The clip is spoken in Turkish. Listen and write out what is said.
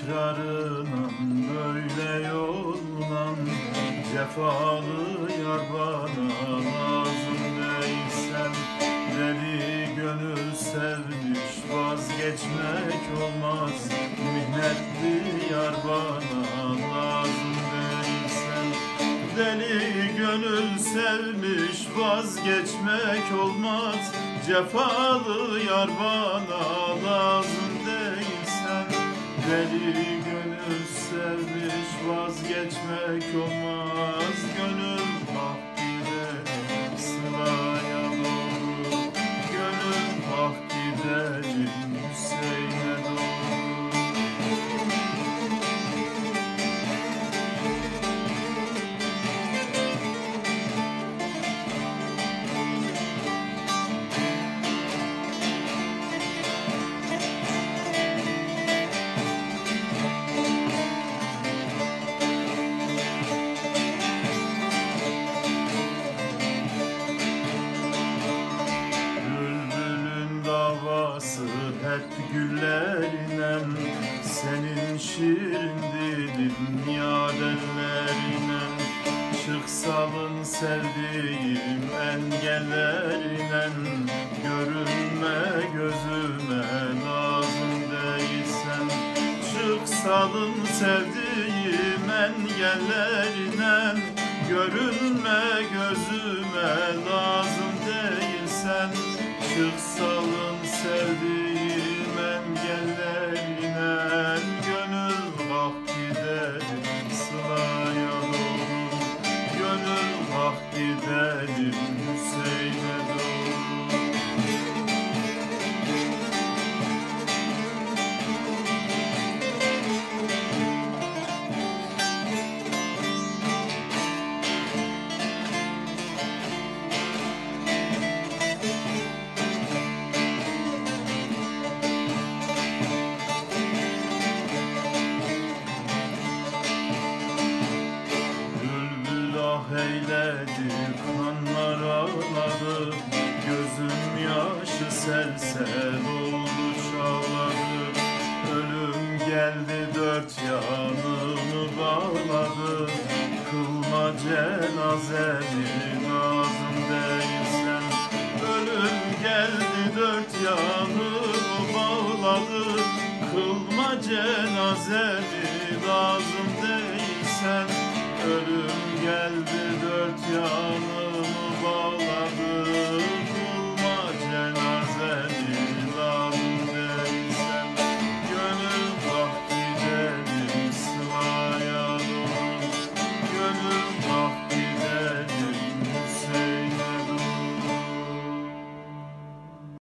yarına böyle yoluna, cefalı yar bana lazım değilsen. Deli gönül sevmiş vazgeçmek olmaz, minnetli yar bana lazım değilsen. Deli gönül sevmiş vazgeçmek olmaz, cefalı yar bana lazım değilsen. Deli gönül sevmiş vazgeçmek olmaz, gönül bak gidelim sıraya doğru, gönül bak gidelim Hüseyin'e doğru. Hep güllerine, senin şirin dilin yarenlerine. Çık salın sevdiğim engellerine, görünme gözüme lazım değilsen. Çık salın sevdiğim engellerine, görünme gözüme lazım değilsen. Çık salın sevdiğim engellerine, gönül bak gidelim sıraya doğru, gönül bak gidelim Hüseyin'e doğru. Eyledi, kanlar ağladı, gözüm yaşı sel sel oldu çağladı. Ölüm geldi dört yanımı bağladı, kılma cenazemi lazım değilsen. Ölüm geldi dört yanımı bağladı, kılma cenazemi lazım değilsen. Ölüm geldi dört yanımı bağladı,